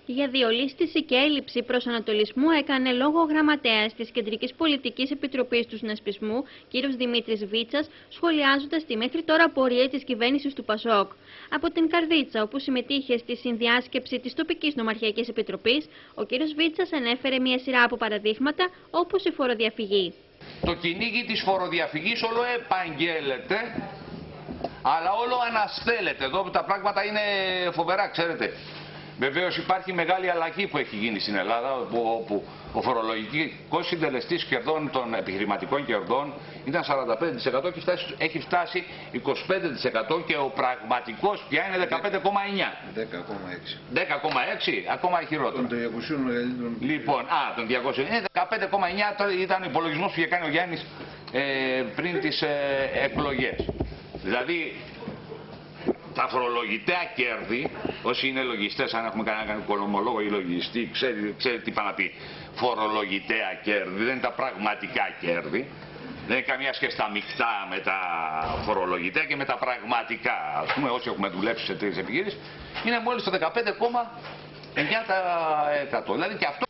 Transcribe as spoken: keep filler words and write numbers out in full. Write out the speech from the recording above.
Για διολίσθηση και έλλειψη προσανατολισμού έκανε λόγο ο γραμματέας της Κεντρικής Πολιτικής Επιτροπής του Συνασπισμού, κ. Δημήτρης Βίτσας, σχολιάζοντας τη μέχρι τώρα πορεία της κυβέρνησης του Πασόκ. Από την Καρδίτσα, όπου συμμετείχε στη συνδιάσκεψη της τοπικής νομαρχιακής επιτροπής, ο κ. Βίτσας ανέφερε μια σειρά από παραδείγματα, όπως η φοροδιαφυγή. Το κυνήγι της φοροδιαφυγής όλο επαγγέλλεται, αλλά όλο αναστέλλεται. Εδώ τα πράγματα είναι φοβερά, ξέρετε. Βεβαίως υπάρχει μεγάλη αλλαγή που έχει γίνει στην Ελλάδα, όπου ο φορολογικός συντελεστής κερδών των επιχειρηματικών κερδών ήταν σαράντα πέντε τοις εκατό και έχει φτάσει είκοσι πέντε τοις εκατό και ο πραγματικός πια είναι δεκαπέντε κόμμα εννιά τοις εκατό. δέκα κόμμα έξι τοις εκατό. δέκα κόμμα έξι τοις εκατό, ακόμα χειρότερο. Των διακοσίων μεγαλύτερων. Λοιπόν, α, των διακοσίων. Είναι δεκαπέντε κόμμα εννιά τοις εκατό ήταν ο υπολογισμός που είχε κάνει ο Γιάννης ε, πριν τις ε, εκλογές. Δηλαδή, τα φορολογητέα κέρδη, όσοι είναι λογιστές, αν έχουμε κανένα οικονομολόγο ή λογιστή, ξέρει, ξέρει τι πάει να πει. Φορολογητέα κέρδη, δεν είναι τα πραγματικά κέρδη. Δεν είναι καμία σχέση τα μεικτά με τα φορολογητέα και με τα πραγματικά. Ας πούμε, όσοι έχουμε δουλέψει σε τρεις επιχειρήσεις, είναι μόλις το δεκαπέντε κόμμα εννιά τοις εκατό. Δηλαδή και αυτό